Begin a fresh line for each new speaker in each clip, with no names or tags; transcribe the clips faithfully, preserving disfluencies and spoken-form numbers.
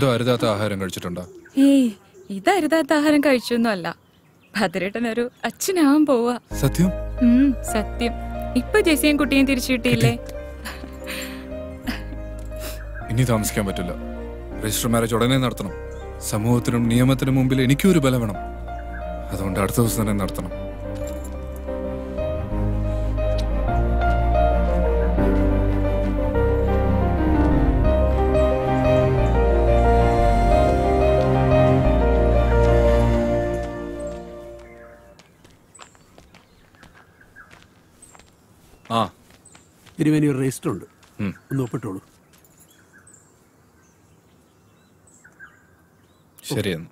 എന്തോ അരുതാത്ത ആഹാരം കഴിച്ചിട്ടുണ്ടോ?
ഏയ്, ഇത് അരുതാത്ത ആഹാരം കഴിച്ചൊന്നുമല്ല. ഭദ്രേട്ടനൊരു അച്ഛനാവാൻ പോവാ.
സത്യം?
ഉം സത്യം. ഇപ്പൊ ജെസിയും കുട്ടിയും തിരിച്ചു കിട്ടിയില്ലേ?
ഇനി താമസിക്കാൻ പറ്റില്ല. രജിസ്റ്റർ മാരേജ് ഉടനെ നടത്തണം. സമൂഹത്തിനും നിയമത്തിനും മുമ്പിൽ എനിക്കും ഒരു ബലം വേണം. അതുകൊണ്ട് അടുത്ത ദിവസം തന്നെ നടത്തണം. ആ
തിരുമേനി ഒരു രജിസ്റ്റർ ഉണ്ട്, ഒന്ന് ഒപ്പിട്ടോളൂ.
ശരിയെന്ന്.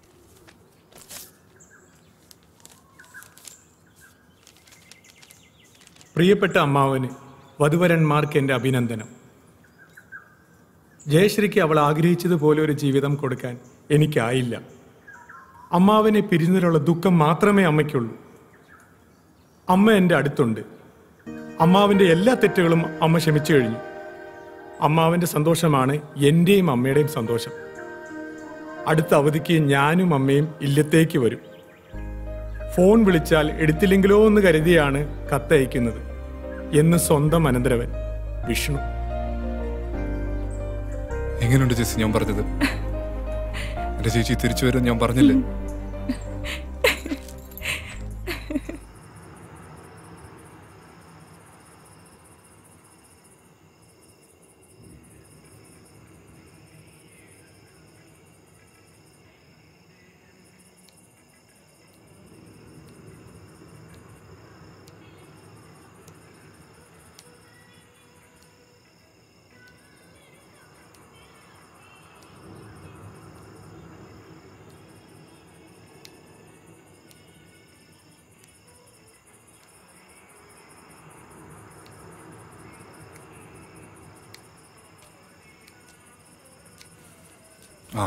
പ്രിയപ്പെട്ട അമ്മാവന് വധുവരന്മാർക്ക് എൻ്റെ അഭിനന്ദനം. ജയശ്രീക്ക് അവൾ ആഗ്രഹിച്ചതുപോലെ ഒരു ജീവിതം കൊടുക്കാൻ എനിക്കായില്ല. അമ്മാവനെ പിരിഞ്ഞതിലുള്ള ദുഃഖം മാത്രമേ അമ്മയ്ക്കുള്ളൂ. അമ്മ എൻ്റെ അടുത്തുണ്ട്. അമ്മാവിൻ്റെ എല്ലാ തെറ്റുകളും അമ്മ ക്ഷമിച്ചു കഴിഞ്ഞു. അമ്മാവൻ്റെ സന്തോഷമാണ് എൻ്റെയും അമ്മയുടെയും സന്തോഷം. അടുത്ത അവധിക്ക് ഞാനും അമ്മയും ഇല്ലത്തേക്ക് വരും. ഫോൺ വിളിച്ചാൽ എടുത്തില്ലെങ്കിലോ എന്ന് കരുതിയാണ് കത്തയക്കുന്നത് എന്ന് സ്വന്തം അനന്തരവൻ വിഷ്ണു.
എങ്ങനെയുണ്ട് ചേച്ചി ഞാൻ പറഞ്ഞത്? എന്റെ ചേച്ചി തിരിച്ചു വരും ഞാൻ പറഞ്ഞില്ലേ? ആ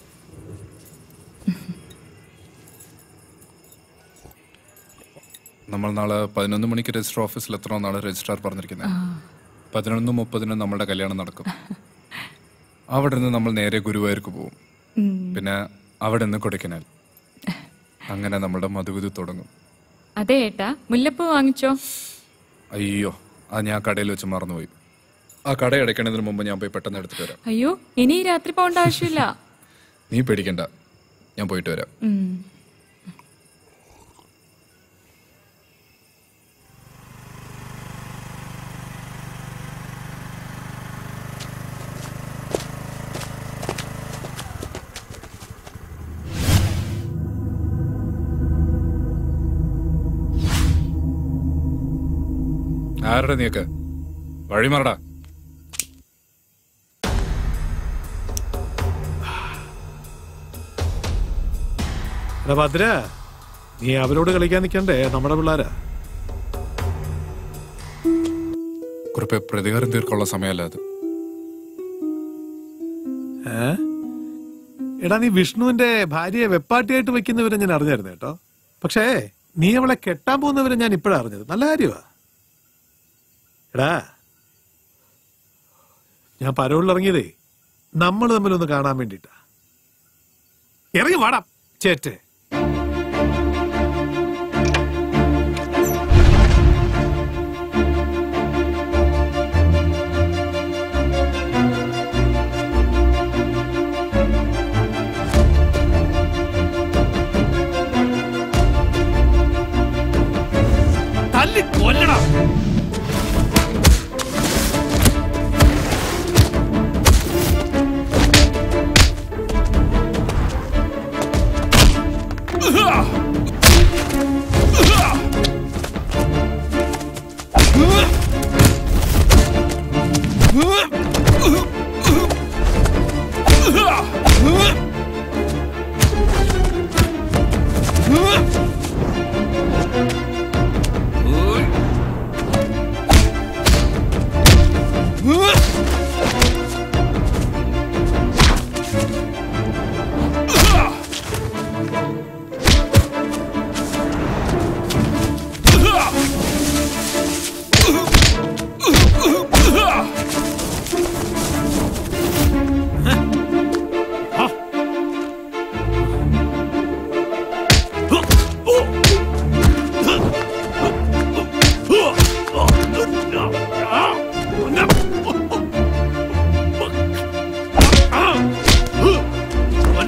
നമ്മൾ നാളെ പതിനൊന്ന് മണിക്ക് രജിസ്റ്റർ ഓഫീസിൽ എത്തണമെന്നാണ് രജിസ്ട്രാർ പറഞ്ഞിരിക്കുന്നത്. പതിനൊന്ന് മുപ്പതിന് നമ്മളുടെ കല്യാണം നടക്കും. അവിടെ നിന്ന് നമ്മൾ നേരെ ഗുരുവായൂർക്ക് പോകും. പിന്നെ അവിടെ നിന്ന് കൊടൈക്കനാൽ. അങ്ങനെ നമ്മളുടെ മധുവിധു തുടങ്ങും.
അതെ ഏട്ടാ, മുല്ലപ്പൂ വാങ്ങിച്ചോ?
അയ്യോ, അത് ഞാൻ കടയിൽ വെച്ച് മറന്നുപോയി. ആ കട അടയ്ക്കണതിന് മുമ്പ് ഞാൻ പോയി പെട്ടെന്ന് എടുത്തിട്ട് വരാം.
അയ്യോ, ഇനി രാത്രി പോകേണ്ട ആവശ്യമില്ല.
നീ പേടിക്കണ്ട, ഞാൻ പോയിട്ട് വരാം. ആരുടെ നീക്ക് വഴിമാറടാ.
ഭദ്ര, നീ അവരോട് കളിക്കാൻ നിൽക്കണ്ടേ, നമ്മുടെ പിള്ളേരാ.
കുറിപ്പ് പ്രതികാരം തീർക്കുള്ള സമയമല്ല അത്.
ഏ എടാ, നീ വിഷ്ണുവിന്റെ ഭാര്യയെ വെപ്പാട്ടിയായിട്ട് വെക്കുന്നവരെ ഞാൻ അറിഞ്ഞായിരുന്നു കേട്ടോ. പക്ഷേ നീ അവളെ കെട്ടാൻ പോകുന്നവരെ ഞാൻ ഇപ്പോഴാ അറിഞ്ഞത്. നല്ല കാര്യമാ. എടാ, ഞാൻ പരോളിൽ ഇറങ്ങിയതേ നമ്മൾ തമ്മിലൊന്ന് കാണാൻ വേണ്ടിട്ടാ. ഇറങ്ങി വാടാ ചേറ്റേ. തല്ലി കൊല്ലടാ.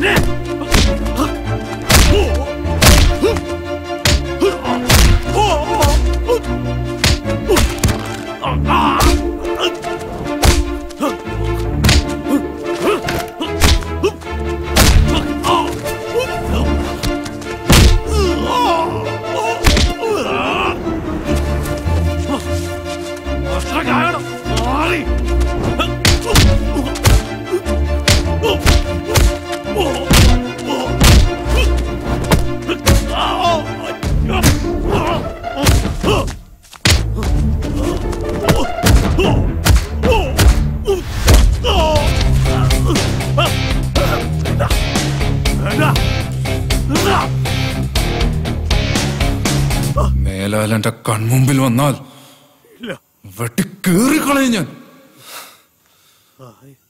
മേലാൽ എന്റെ കൺമുമ്പിൽ വന്നാൽ വെട്ടി കേറിക്കളയും ഞാൻ.